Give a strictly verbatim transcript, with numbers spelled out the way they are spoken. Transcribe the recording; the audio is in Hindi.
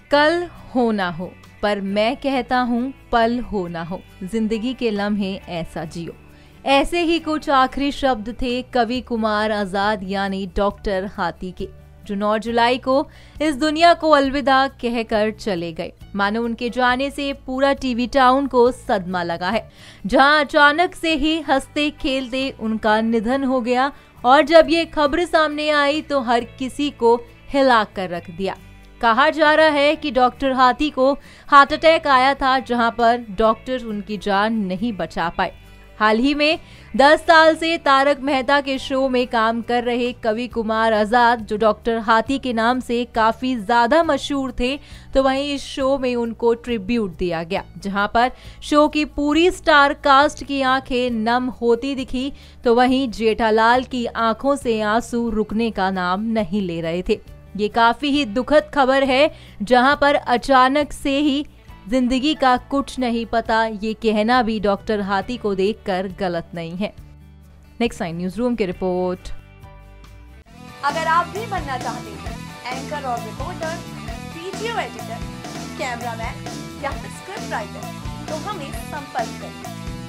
कल हो ना हो, पर मैं कहता हूँ पल हो ना हो, जिंदगी के लम्हे ऐसा जियो। ऐसे ही कुछ आखिरी शब्द थे कवि कुमार आजाद यानी डॉक्टर हाथी के, जो नौ जुलाई को इस दुनिया को अलविदा कहकर चले गए। मानो उनके जाने से पूरा टीवी टाउन को सदमा लगा है, जहां अचानक से ही हंसते खेलते उनका निधन हो गया। और जब ये खबर सामने आई तो हर किसी को हिला कर रख दिया। कहा जा रहा है कि डॉक्टर हाथी को हार्ट अटैक आया था, जहां पर डॉक्टर उनकी जान नहीं बचा पाए। हाल ही में दस साल से तारक मेहता के शो में काम कर रहे कवि कुमार आजाद, जो डॉक्टर हाथी के नाम से काफी ज्यादा मशहूर थे, तो वहीं इस शो में उनको ट्रिब्यूट दिया गया, जहां पर शो की पूरी स्टार कास्ट की आंखें नम होती दिखी, तो वहीं जेठालाल की आंखों से आंसू रुकने का नाम नहीं ले रहे थे। ये काफी ही दुखद खबर है, जहां पर अचानक से ही जिंदगी का कुछ नहीं पता, ये कहना भी डॉक्टर हाथी को देखकर गलत नहीं है। नेक्स्ट नाइन न्यूज रूम की रिपोर्ट। अगर आप भी बनना चाहते हैं एंकर और रिपोर्टर, वीडियो एडिटर, कैमरामैन या फिर स्क्रिप्ट राइटर, तो हमें संपर्क करें।